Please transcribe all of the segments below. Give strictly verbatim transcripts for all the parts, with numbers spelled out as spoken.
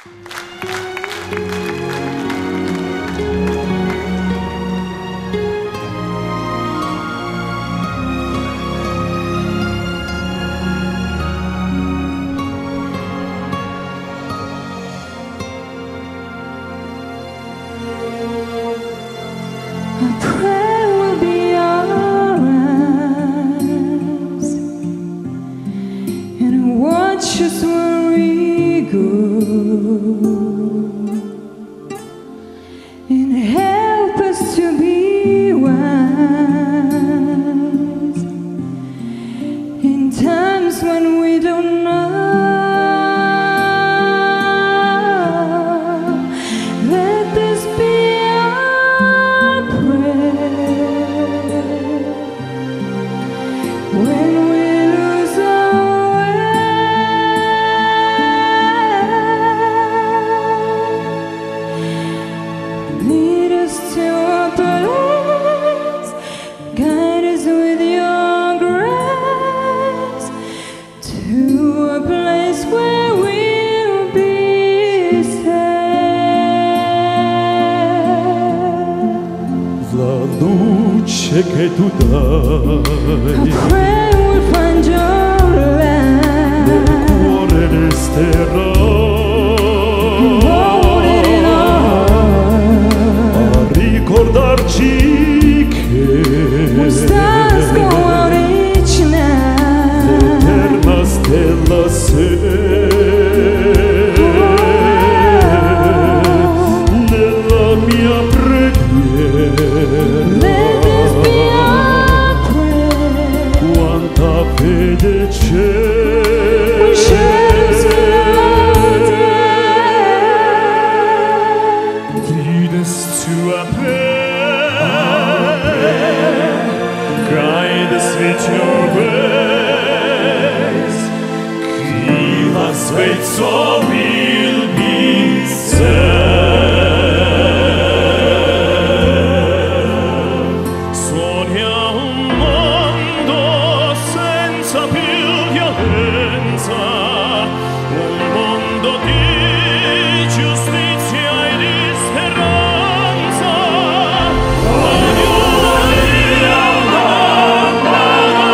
I pray we'll be alright, and watch us where we go, and help us to be wise in times when we don't know. Let this be when we lose our way. Lead us to a place, guide us with your grace, to a place where we'll be safe. La luce che tu dai, I pray we'll find your light. nel cuore resterà a ricordarci che when stars go out each night, l'eterna stella sei nella mia preghiera. Quanta fede c'è, lead us to a prayer, guide us with your grace, give us faith so we'll be saved. Sogniamo un mondo senza più violenza, un mondo di giustizia e di speranza. Ognuno dia una mano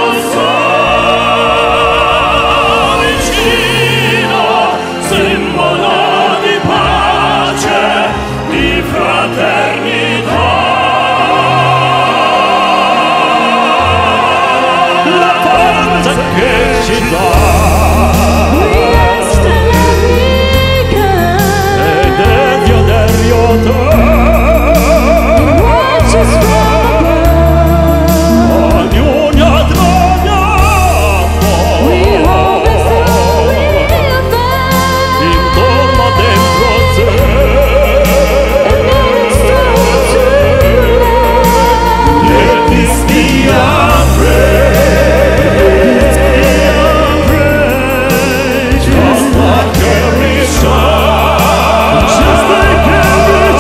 sola vicino, simbolo di pace, di fraternità. La forza che ci dà ed è Dio del Rioto, ognuno troviamo intorno dentro sé. Let this be our prayer, just like every child, just like every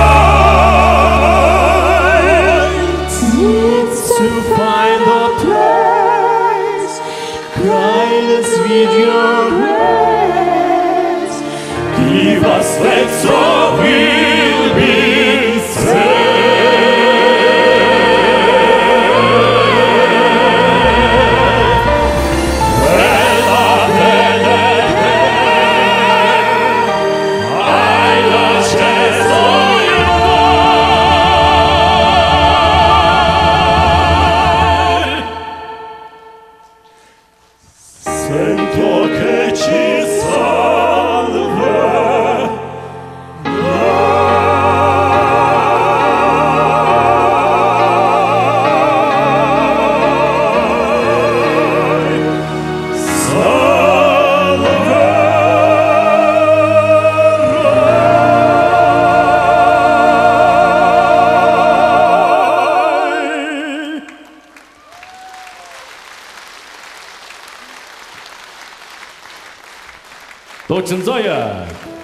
child needs to find a place, guide us with your grace, give us faith so we'll be saved. Sento che ci salva. Deutschen Säuer.